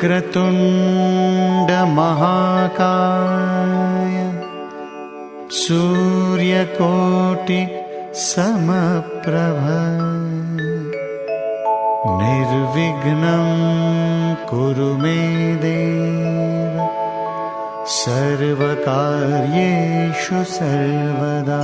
वक्रतुण्ड महाकाय सूर्यकोटि समप्रभ निर्विघ्नं कुरु मे देव सर्वकार्येषु सर्वदा।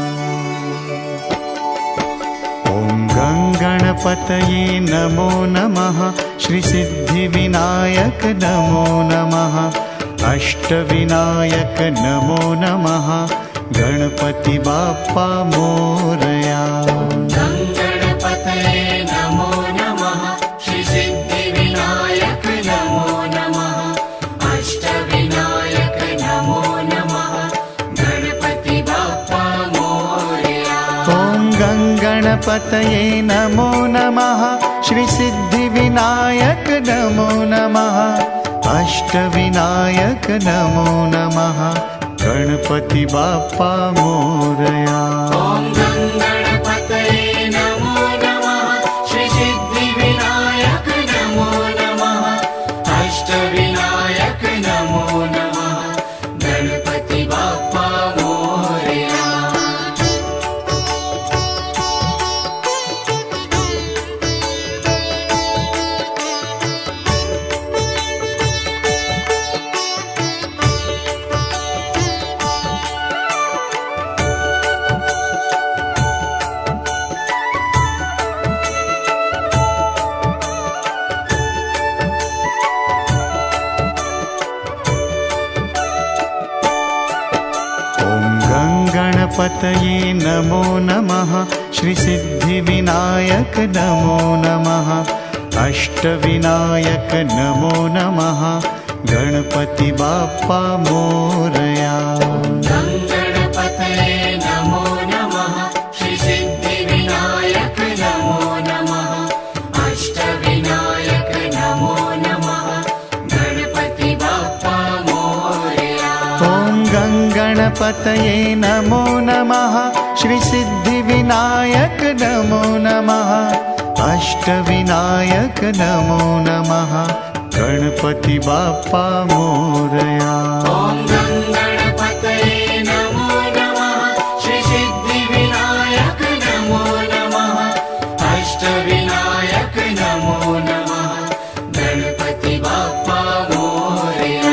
ॐ गणपतये नमो नमः, श्रीसिद्धिविनायक नमो नमः, अष्टविनायक नमो नमः, गणपति बाप्पा मोरया। गणपतये नमो नमः, श्रीसिद्धिविनायक नमो नमः, अष्टविनायक नमो नमः, गणपति बाप्पा मोरया। ॐ गणपतये नमो नमः, श्रीसिद्धिविनायक नमो नमः, अष्टविनायक नमो नमः, गणपति बाप्पा मोरया। ॐ गणपतये नमो नमः, श्रीसिद्धिविनायक नमो नमः, अष्टविनायक नमो नमः, गणपति बाप्पा मोरया। गणपतये नमो नमः, श्रीसिद्धिविनायक नमो नमः, अष्टविनायक नमो नमः, गणपति बाप्पा मोरया। गणपतये नमो नमः, श्रीसिद्धिविनायक नमो नमः, अष्टविनायक नमो नमः, गणपति बाप्पा मोरया। ॐ गणपतये नमो नमः, श्रीसिद्धिविनायक नमो नमः, अष्टविनायक नमो नमः, गणपति बाप्पा मोरया। ॐ गणपतये नमो नमः, श्रीसिद्धिविनायक नमो नमः, अष्टविनायक नमो नमः, गणपति बाप्पा मोरया।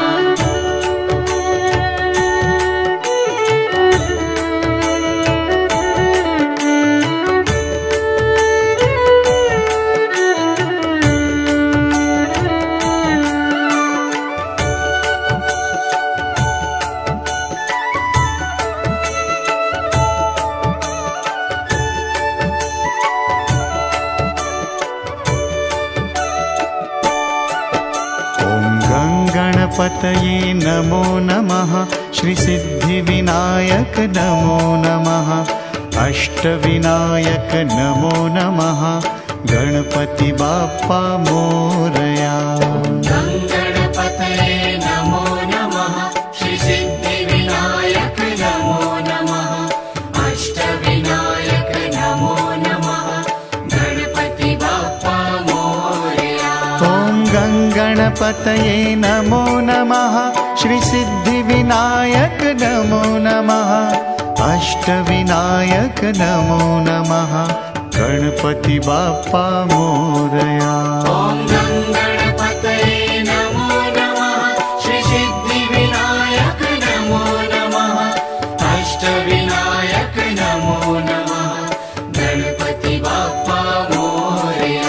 गणपतये नमो नमः, श्रीसिद्धिविनायक नमो नमः, अष्टविनायक नमो नमः, गणपति बाप्पा मोरया। गणपतये नमो नमः, श्रीसिद्धिविनायक नमो नमः, अष्टविनायक नमो नमः, गणपति बाप्पा मोरया। ॐ गणपतये नमो नमः, श्रीसिद्धिविनायक नमो नमः, अष्टविनायक नमो नमः, गणपति बाप्पा मोरया। ॐ गणपतये नमो नमः, श्रीसिद्धिविनायक नमो नमः, अष्टविनायक नमो नमः, गणपति बाप्पा मोरया।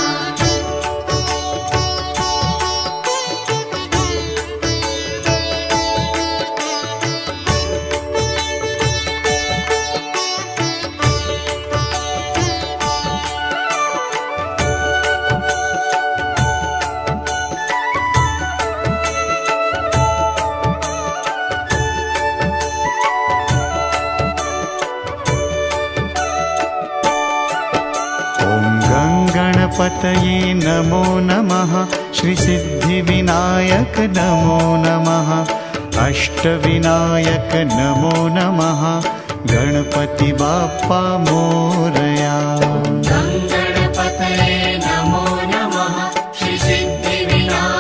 गणपतये नमो नमः, श्रीसिद्धिविनायक नमो नमः, अष्टविनायक नमो नमः, गणपति बाप्पा मोरया। गणपतये नमो नमः, श्रीसिद्धिविनायक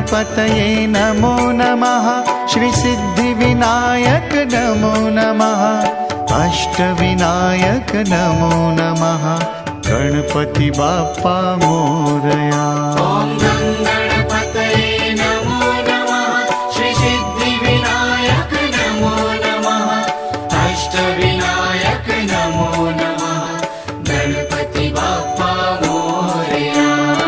गणपतये नमो नमः श्री सिद्धिविनायक नमो नमः अष्टविनायक नमो नमः गणपति बाप्पा मोरया। ॐ गणपतये नमो नमः श्री सिद्धिविनायक नमो नमः अष्टविनायक नमो नमः गणपति बाप्पा मोरया।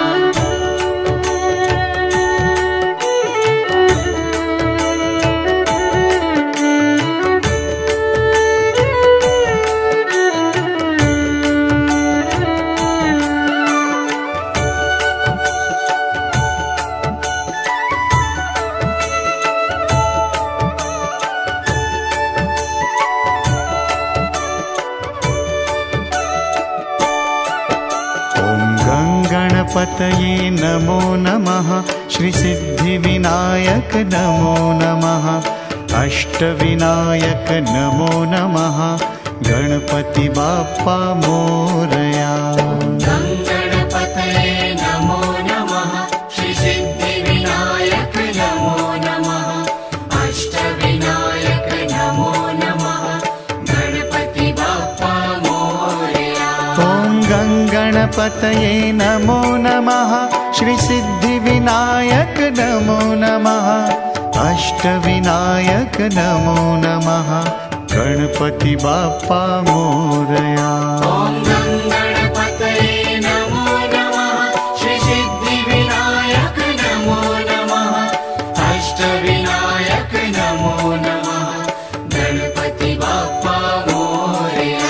गणपतये नमो नमः श्री सिद्धिविनायक नमो नमः अष्टविनायक नमो नमः गणपति बाप्पा मोरया। गणपतये नमो नमः श्री सिद्धिविनायक नमो नमः अष्टविनायक नमो नमः गणपति बाप्पा मोरया। ॐ गणपतये नमो नमः श्री सिद्धिविनायक नमो नमः अष्टविनायक नमो नमः गणपति बाप्पा मोरया। ॐ गणपतये नमो नमः श्री सिद्धिविनायक नमो नमः अष्टविनायक नमो नमः गणपति बाप्पा मोरया।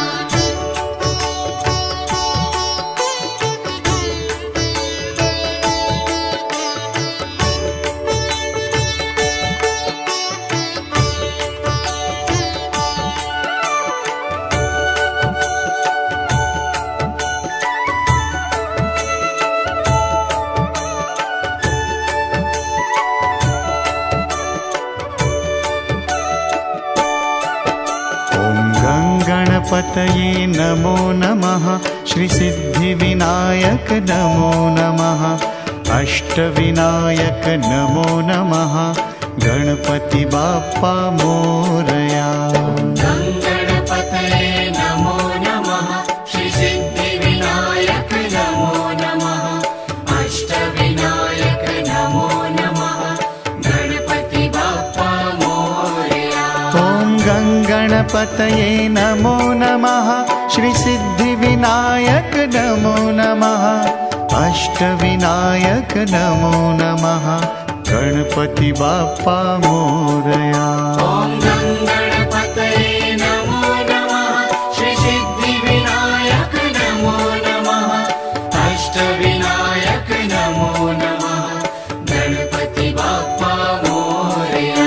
गणपतये नमो नमः श्री सिद्धिविनायक नमो नमः अष्टविनायक नमो नमः गणपति बाप्पा मोरया। गणपतये नमो नमः श्री सिद्धिविनायक नमो नमः अष्टविनायक नमो नमः गणपति बाप्पा मोरया। ॐ गणपतये नमो नमः श्री सिद्धिविनायक नमो नमः अष्टविनायक नमो नमः गणपति बाप्पा मोरया। ॐ गणपतये नमो नमः श्री सिद्धिविनायक नमो नमः अष्टविनायक नमो नमः गणपति बाप्पा मोरया।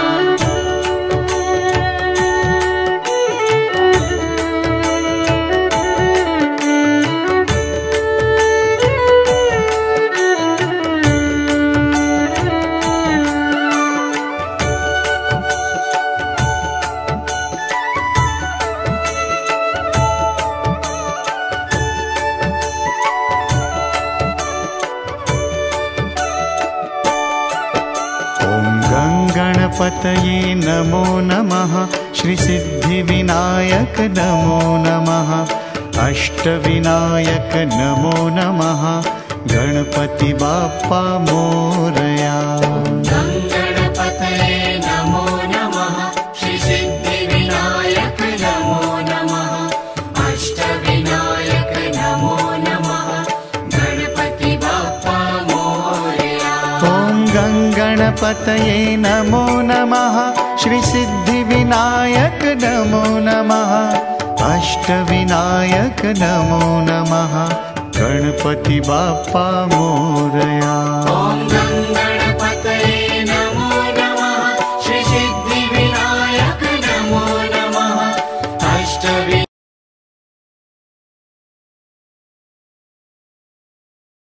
गणपतये नमो नमः श्री सिद्धिविनायक नमो नमः अष्टविनायक नमो नमः गणपति बाप्पा मोरया। गणपतये नमो नमः श्री सिद्धिविनायक नमो नमः अष्टविनायक नमो नमः गणपति बाप्पा मोरया। ॐ गणपतये नमो नमः श्री सिद्धिविनायक नमो नमः अष्टविनायक नमो नमः गणपति बाप्पा मोरया। ॐ